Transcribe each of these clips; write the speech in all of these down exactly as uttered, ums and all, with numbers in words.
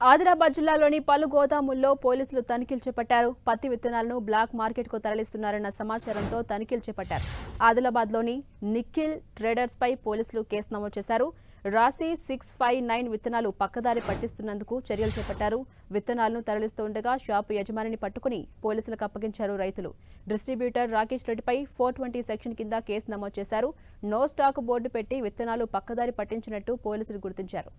ఆదిలాబాద్ జిల్లాలోని పలు గోదాముల్లో పోలీసులు తనిఖీలు చేపట్టారు. పత్తి విత్తనాలను బ్లాక్ మార్కెట్కు తరలిస్తున్నారన్న సమాచారంతో తనిఖీలు చేపట్టారు. ఆదిలాబాద్లోని నిఖిల్ ట్రేడర్స్ పై పోలీసులు కేసు నమోదు చేశారు. రాశి సిక్స్ ఫైవ్ నైన్ విత్తనాలు పక్కదారి పట్టిస్తున్నందుకు చర్యలు చేపట్టారు. విత్తనాలను తరలిస్తుండగా షాపు యజమానిని పట్టుకుని పోలీసులకు అప్పగించారు రైతులు. డిస్ట్రిబ్యూటర్ రాకేష్ రెడ్డిపై ఫోర్ ట్వంటీ సెక్షన్ కింద కేసు నమోదు చేశారు. నో స్టాక్ బోర్డు పెట్టి విత్తనాలు పక్కదారి పట్టించినట్టు పోలీసులు గుర్తించారు.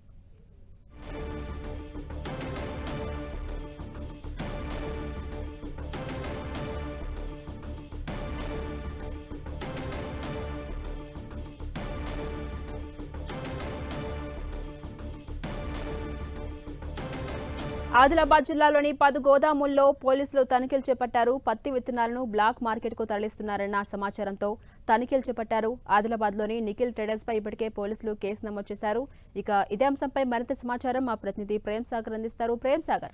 ఆదిలాబాద్ జిల్లాలోని పది గోదాముల్లో పోలీసులు తనిఖీలు చేపట్టారు. పత్తి విత్తనాలను బ్లాక్ మార్కెట్కు తరలిస్తున్నారన్న సమాచారంతో తనిఖీలు చేపట్టారు. ఆదిలాబాద్లోని నిఖిల్ ట్రేడర్స్ పై ఇప్పటికే పోలీసులు కేసు నమోదు చేశారు. ఇక ఇదే అంశంపై మరింత సమాచారం మా ప్రతినిధి ప్రేమ్ సాగర్ అందిస్తారు. ప్రేమ్ సాగర్.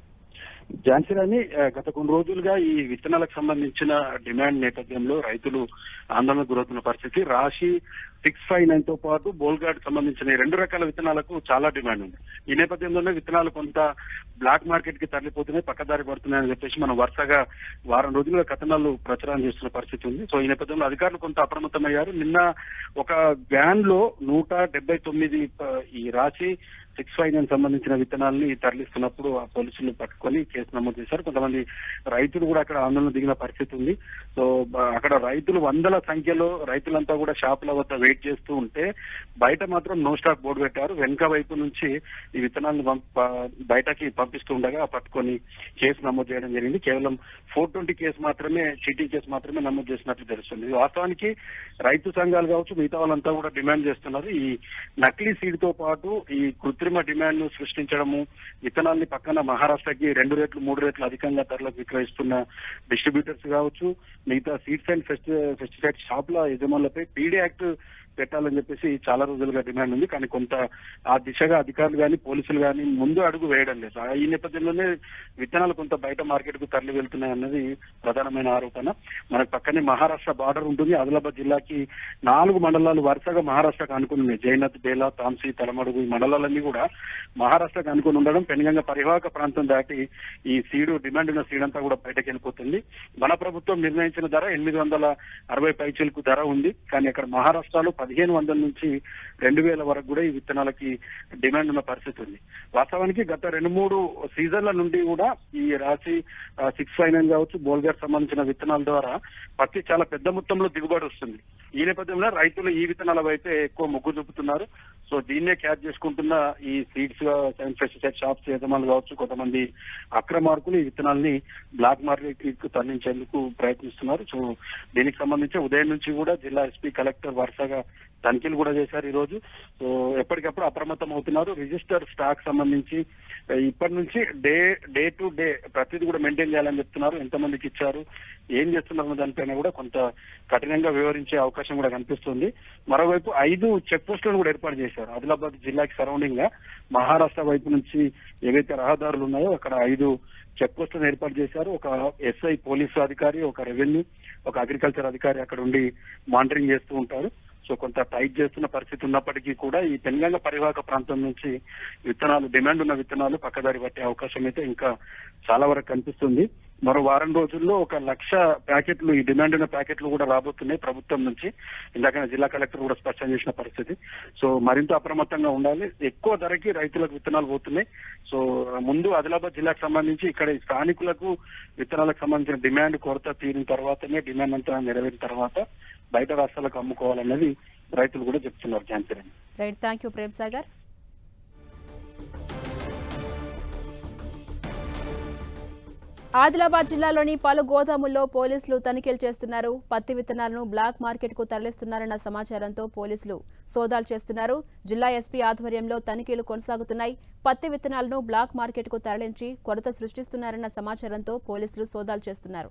ఝాన్సీరాణి, గత కొన్ని రోజులుగా ఈ విత్తనాలకు సంబంధించిన డిమాండ్ నేపథ్యంలో రైతులు ఆందోళనకు గురవుతున్న పరిస్థితి. రాశి సిక్స్ ఫైవ్ నైన్ తో పాటు బోల్గార్డ్ సంబంధించిన రెండు రకాల విత్తనాలకు చాలా డిమాండ్ ఉంది. ఈ నేపథ్యంలోనే విత్తనాలు కొంత బ్లాక్ మార్కెట్ కి తరలిపోతున్నాయి, పక్కదారి పడుతున్నాయని చెప్పేసి మనం వరుసగా వారం రోజులుగా కథనాలు ప్రచారం చేస్తున్న పరిస్థితి ఉంది. సో ఈ నేపథ్యంలో అధికారులు కొంత అప్రమత్తమయ్యారు. నిన్న ఒక వ్యాన్ లో నూట డెబ్బై తొమ్మిది ఈ రాశి సిక్స్ ఫైవ్ నైన్ సంబంధించిన విత్తనాలని తరలిస్తున్నప్పుడు ఆ పోలీసులు పట్టుకొని కేసు నమోదు చేశారు. కొంతమంది రైతులు కూడా అక్కడ ఆందోళన దిగిన పరిస్థితి ఉంది. సో అక్కడ రైతులు వందల సంఖ్యలో రైతులంతా కూడా షాపుల వద్ద వెయిట్ చేస్తూ ఉంటే బయట మాత్రం నో స్టాక్ బోర్డు పెట్టారు. వెనుక వైపు నుంచి ఈ విత్తనాలను బయటకి పంపిస్తూ ఉండగా పట్టుకొని కేసు నమోదు చేయడం జరిగింది. కేవలం ఫోర్ ట్వంటీ కేసు మాత్రమే, చీటింగ్ కేసు మాత్రమే నమోదు చేసినట్లు తెలుస్తుంది. వాస్తవానికి రైతు సంఘాలు కావచ్చు, మిగతా వాళ్ళంతా కూడా డిమాండ్ చేస్తున్నారు. ఈ నకిలీ సీడ్ తో పాటు ఈ కృత్రిమ డిమాండ్ ను సృష్టించడము, విత్తనాల్ని పక్కన మహారాష్ట్రకి రెండు రేట్లు మూడు రేట్లు అధికంగా ధరలకు విక్రయిస్తున్న డిస్ట్రిబ్యూటర్స్ కావచ్చు, మిగతా సీడ్స్ అండ్ పెస్టిసైడ్ షాపుల యజమానులపై పీడీ యాక్ట్ పెట్టాలని చెప్పేసి చాలా రోజులుగా డిమాండ్ ఉంది. కానీ కొంత ఆ దిశగా అధికారులు కానీ పోలీసులు కానీ ముందు అడుగు వేయడం లేదు. ఈ నేపథ్యంలోనే విత్తనాలు కొంత బయట మార్కెట్ కు తరలి వెళ్తున్నాయి అన్నది ప్రధానమైన ఆరోపణ. మనకు పక్కనే మహారాష్ట్ర బార్డర్ ఉంటుంది. ఆదిలాబాద్ జిల్లాకి నాలుగు మండలాలు వరుసగా మహారాష్ట్రకు అనుకుని ఉన్నాయి. జైనత్, బేలా, తాంసీ, తలమడుగు ఈ మండలాలన్నీ కూడా మహారాష్ట్రకు అనుకుని ఉండడం, పెనుగంగ పరివాహక ప్రాంతం దాటి ఈ సీడు డిమాండ్ ఉన్న సీడ్ అంతా కూడా బయటకు వెళ్ళిపోతుంది. మన ప్రభుత్వం నిర్ణయించిన ధర ఎనిమిది వందల అరవై పైచీలకు ధర ఉంది. కానీ అక్కడ మహారాష్ట్రలో పదిహేను వందల నుంచి రెండు వేల వరకు కూడా ఈ విత్తనాలకి డిమాండ్ ఉన్న పరిస్థితి ఉంది. వాస్తవానికి గత రెండు మూడు సీజన్ల నుండి కూడా ఈ రాశి సిక్స్ ఫైవ్ నైన్ కావచ్చు, బోల్గార్ సంబంధించిన విత్తనాల ద్వారా పత్తి చాలా పెద్ద మొత్తంలో దిగుబడి వస్తుంది. ఈ నేపథ్యంలో రైతులు ఈ విత్తనాల వైపే ఎక్కువ మొగ్గు చూపుతున్నారు. సో దీన్నే క్యాచ్ చేసుకుంటున్న ఈ సీడ్స్ పెస్టిసైడ్ షాప్స్ యజమానులు కావచ్చు, కొంతమంది అక్రమార్కులు ఈ విత్తనాల్ని బ్లాక్ మార్కెట్ కు తరలించేందుకు ప్రయత్నిస్తున్నారు. సో దీనికి సంబంధించి ఉదయం నుంచి కూడా జిల్లా ఎస్పీ, కలెక్టర్ వరుసగా తనిఖీలు కూడా చేశారు ఈ రోజు. సో ఎప్పటికప్పుడు అప్రమత్తం అవుతున్నారు. రిజిస్టర్ స్టాక్ సంబంధించి ఇప్పటి నుంచి డే డే టు డే ప్రతిదీ కూడా మెయింటైన్ చేయాలని చెప్తున్నారు. ఎంతమందికి ఇచ్చారు, ఏం చేస్తున్నారు దానిపైన కూడా కొంత కఠినంగా వివరించే అవకాశం కూడా కనిపిస్తుంది. మరోవైపు ఐదు చెక్ పోస్టులను కూడా ఏర్పాటు చేశారు. ఆదిలాబాద్ జిల్లాకి సరౌండింగ్ గా మహారాష్ట్ర వైపు నుంచి ఏవైతే రహదారులు ఉన్నాయో అక్కడ ఐదు చెక్ పోస్టులను ఏర్పాటు చేశారు. ఒక ఎస్ఐ పోలీసు అధికారి, ఒక రెవెన్యూ, ఒక అగ్రికల్చర్ అధికారి అక్కడ ఉండి మానిటరింగ్ చేస్తూ ఉంటారు. సో కొంత టైట్ చేస్తున్న పరిస్థితి ఉన్నప్పటికీ కూడా ఈ పెనుగంగ పరివాహక ప్రాంతం నుంచి విత్తనాలు, డిమాండ్ ఉన్న విత్తనాలు పక్కదారి పట్టే అవకాశం అయితే ఇంకా చాలా వరకు కనిపిస్తుంది. మరో వారం రోజుల్లో ఒక లక్ష ప్యాకెట్లు, ఈ డిమాండ్ ఉన్న ప్యాకెట్లు కూడా రాబోతున్నాయి ప్రభుత్వం నుంచి. ఇందాక జిల్లా కలెక్టర్ కూడా స్పష్టం చేసిన పరిస్థితి. సో మరింత అప్రమత్తంగా ఉండాలి. ఎక్కువ ధరకి రైతులకు విత్తనాలు పోతున్నాయి. సో ముందు ఆదిలాబాద్ జిల్లాకు సంబంధించి ఇక్కడ స్థానికులకు విత్తనాలకు సంబంధించిన డిమాండ్ కొరత తీరిన తర్వాతనే, డిమాండ్ అంతా నెరవేరిన తర్వాత బయట రాష్ట్రాలకు అమ్ముకోవాలన్నది రైతులు కూడా చెప్తున్నారు. Jhansi Rani. Right, thank you Prem Sagar. Adilabad జిల్లాలోని పలు గోదాముల్లో పోలీసులు తనిఖీలు చేస్తున్నారు. పత్తి విత్తనాలను బ్లాక్ మార్కెట్ కు తరలిస్తున్నారన్న సమాచారంతో పోలీసులు సోదాలు చేస్తున్నారు. జిల్లా ఎస్పీ ఆధ్వర్యంలో తనిఖీలు కొనసాగుతున్నాయి. పత్తి విత్తనాలను బ్లాక్ మార్కెట్ కు తరలించి కొరత సృష్టిస్తున్నారన్న సమాచారంతో పోలీసులు సోదాలు చేస్తున్నారు.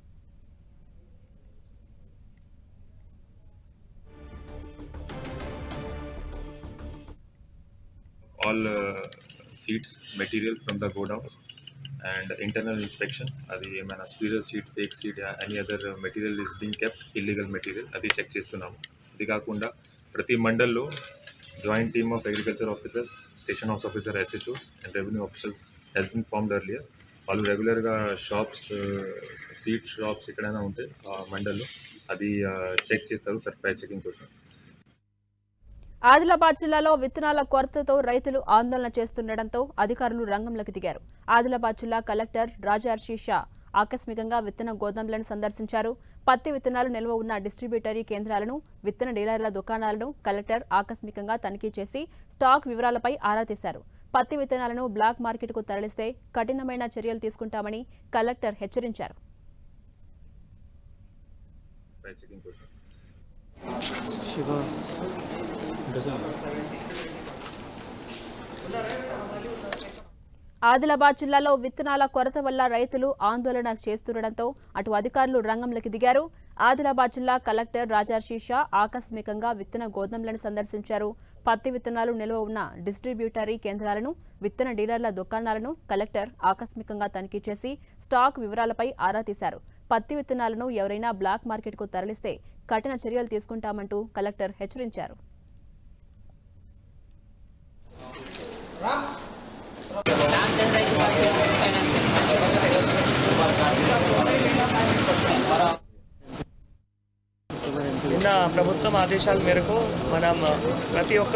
all uh, seeds material from the godowns and internal inspection. Adi emana spurious seed, fake seed, any other material is being kept, illegal material adi check chestunnam. Idi kaakunda prati mandallo joint team of agriculture officers, station house officer, S H Os and revenue officials has been formed earlier. వాళ్ళు రెగ్యులర్గా shops seed shops ఎక్కడైనా ఉంటే మండల్లో అది check చేస్తారు surprise checking కోసం. ఆదిలాబాద్ జిల్లాలో విత్తనాల కొరతతో రైతులు ఆందోళన చేస్తుండటంతో అధికారులు రంగంలోకి దిగారు. ఆదిలాబాద్ జిల్లా కలెక్టర్ రాజర్షి షా ఆకస్మికంగా విత్తన గోదాంలను సందర్శించారు. పత్తి విత్తనాలు నిల్వ ఉన్న డిస్ట్రిబ్యూటరీ కేంద్రాలను, విత్తన డీలర్ల దుకాణాలను కలెక్టర్ ఆకస్మికంగా తనిఖీ చేసి స్టాక్ వివరాలపై ఆరా తీశారు. పత్తి విత్తనాలను బ్లాక్ మార్కెట్కు తరలిస్తే కఠినమైన చర్యలు తీసుకుంటామని కలెక్టర్ హెచ్చరించారు. ఆదిలాబాద్ జిల్లాలో విత్తనాల కొరత వల్ల రైతులు ఆందోళన చేస్తుండటంతో అటు అధికారులు రంగంలోకి దిగారు. ఆదిలాబాద్ జిల్లా కలెక్టర్ రాజర్షి షా ఆకస్మికంగా విత్తన గోదాంలను సందర్శించారు. పత్తి విత్తనాలు నిల్వ ఉన్న డిస్ట్రిబ్యూటరీ కేంద్రాలను, విత్తన డీలర్ల దుకాణాలను కలెక్టర్ ఆకస్మికంగా తనిఖీ చేసి స్టాక్ వివరాలపై ఆరా తీశారు. పత్తి విత్తనాలను ఎవరైనా బ్లాక్ మార్కెట్కు తరలిస్తే కఠిన చర్యలు తీసుకుంటామంటూ కలెక్టర్ హెచ్చరించారు. నిన్న ప్రభుత్వం ఆదేశాల మేరకు మనం ప్రతి ఒక్క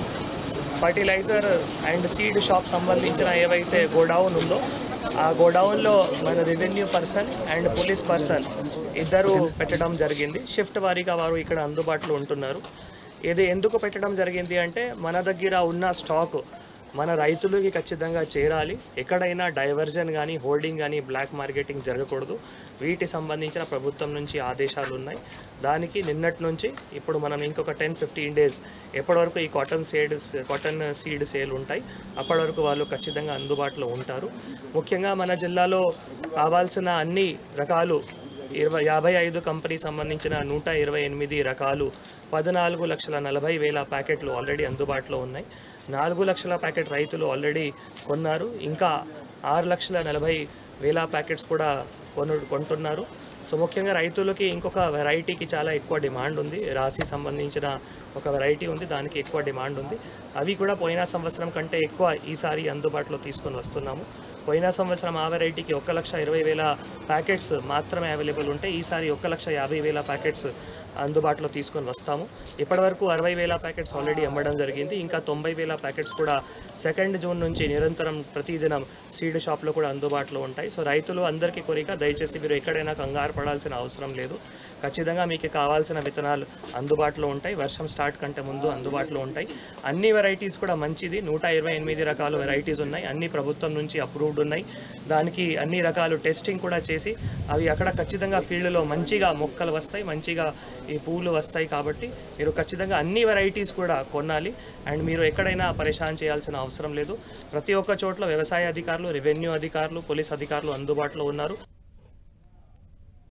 ఫర్టిలైజర్ అండ్ సీడ్ షాప్ సంబంధించిన ఏవైతే గోడౌన్ ఉందో ఆ గోడౌన్లో మన revenue person and police person ఇద్దరు పెట్టడం జరిగింది. షిఫ్ట్ వారీగా వారు ఇక్కడ అందుబాటులో ఉంటున్నారు. ఇది ఎందుకు పెట్టడం జరిగింది అంటే మన దగ్గర ఉన్న స్టాక్ మన రైతులకి ఖచ్చితంగా చేరాలి. ఎక్కడైనా డైవర్జన్ కానీ హోల్డింగ్ కానీ బ్లాక్ మార్కెటింగ్ జరగకూడదు. వీటి సంబంధించిన ప్రభుత్వం నుంచి ఆదేశాలు ఉన్నాయి. దానికి నిన్నటి నుంచి ఇప్పుడు మనం ఇంకొక టెన్ ఫిఫ్టీన్ డేస్ ఎప్పటివరకు ఈ cotton seed cotton seed sale ఉంటాయి అప్పటి వరకు వాళ్ళు ఖచ్చితంగా అందుబాటులో ఉంటారు. ముఖ్యంగా మన జిల్లాలో కావాల్సిన అన్ని రకాలు ఇరవై యాభై ఐదు కంపెనీ సంబంధించిన నూట ఇరవై ఎనిమిది రకాలు పద్నాలుగు లక్షల నలభై వేల ప్యాకెట్లు ఆల్రెడీ అందుబాటులో ఉన్నాయి. నాలుగు లక్షల ప్యాకెట్ రైతులు ఆల్రెడీ కొన్నారు. ఇంకా ఆరు లక్షల నలభై వేల ప్యాకెట్స్ కూడా కొను కొంటున్నారు. సో ముఖ్యంగా రైతులకి ఇంకొక వెరైటీకి చాలా ఎక్కువ డిమాండ్ ఉంది. రాశి సంబంధించిన ఒక వెరైటీ ఉంది, దానికి ఎక్కువ డిమాండ్ ఉంది. అవి కూడా పోయిన సంవత్సరం కంటే ఎక్కువ ఈసారి అందుబాటులో తీసుకొని వస్తున్నాము. పోయిన సంవత్సరం ఆ వెరైటీకి ఒక లక్ష ఇరవై వేల ప్యాకెట్స్ మాత్రమే అవైలబుల్ ఉంటే ఈసారి ఒక లక్ష యాభై వేల ప్యాకెట్స్ అందుబాటులో తీసుకొని వస్తాము. ఇప్పటివరకు అరవై వేల ప్యాకెట్స్ ఆల్రెడీ అమ్మడం జరిగింది. ఇంకా తొంభై వేల ప్యాకెట్స్ కూడా సెకండ్ జూన్ నుంచి నిరంతరం ప్రతిదినం సీడ్ షాప్లో కూడా అందుబాటులో ఉంటాయి. సో రైతులు అందరికీ కోరిక, దయచేసి మీరు ఎక్కడైనా కంగారు పడాల్సిన అవసరం లేదు. ఖచ్చితంగా మీకు కావాల్సిన విత్తనాలు అందుబాటులో ఉంటాయి. వర్షం స్టార్ట్ కంటే ముందు అందుబాటులో ఉంటాయి. అన్ని వెరైటీస్ కూడా మంచిది. నూట ఇరవై ఎనిమిది రకాల వెరైటీస్ ఉన్నాయి. అన్ని ప్రభుత్వం నుంచి అప్రూవ్డ్ ఉన్నాయి. దానికి అన్ని రకాలు టెస్టింగ్ కూడా చేసి అవి అక్కడ ఖచ్చితంగా ఫీల్డ్లో మంచిగా మొక్కలు వస్తాయి, మంచిగా ఈ పూలు వస్తాయి. కాబట్టి మీరు ఖచ్చితంగా అన్ని వెరైటీస్ కూడా కొనాలి. అండ్ మీరు ఎక్కడైనా పరేషాన్ చేయాల్సిన అవసరం లేదు. ప్రతి ఒక్క చోట్ల వ్యవసాయ అధికారులు, రెవెన్యూ అధికారులు, పోలీస్ అధికారులు అందుబాటులో ఉన్నారు.